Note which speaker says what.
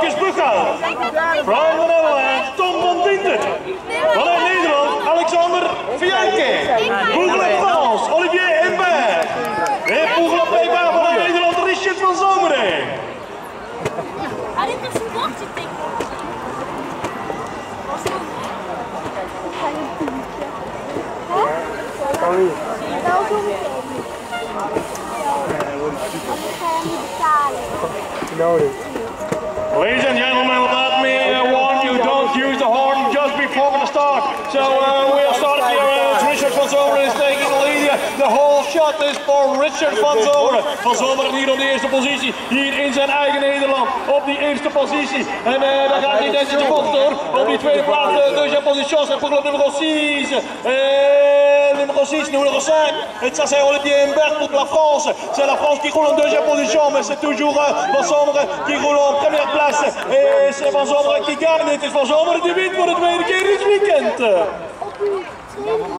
Speaker 1: Marcus Buchhout. From the Netherlands, Tom van Dinten. Vanuit Nederland, Alexander Fianke. Boegel France, Olivier Imbert. En Boegel Pepa vanuit Nederland, Richard van Zomeren.
Speaker 2: Ah, dit is een bochtje tik.
Speaker 3: Kan niet.
Speaker 2: Wel zo meteen. Anders ga je niet betalen.
Speaker 3: Nodig.
Speaker 1: Ladies and gentlemen, let me warn you, don't use the horn just before the start. So we are starting here. Richard van Zomeren is taking the lead. The whole shot is for Richard van Zomeren. Van Zomeren hier op de eerste positie, hier in zijn eigen Nederland, op die eerste positie. En daar gaat hij netjes de kont door. Op die tweede plaats, deuxième position, c'est pour le numéro 6. Numéro 6, numéro 5. Et ça c'est Olivier Imbert pour la France. C'est la France qui roule en deuxième position, mais c'est toujours Van Zomeren qui roule en première place. Et c'est Van Zomeren qui gagne. Het is Van Zomeren die wint voor de tweede keer dit weekend.